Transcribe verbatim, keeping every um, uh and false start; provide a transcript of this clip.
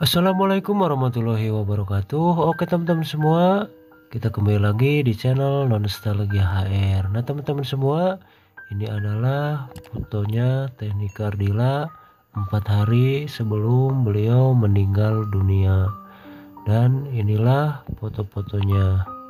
Assalamualaikum warahmatullahi wabarakatuh. Oke teman-teman semua, kita kembali lagi di channel Nostalgia H R. Nah teman-teman semua, ini adalah fotonya Teknik Ardila empat hari sebelum beliau meninggal dunia. Dan inilah foto-fotonya.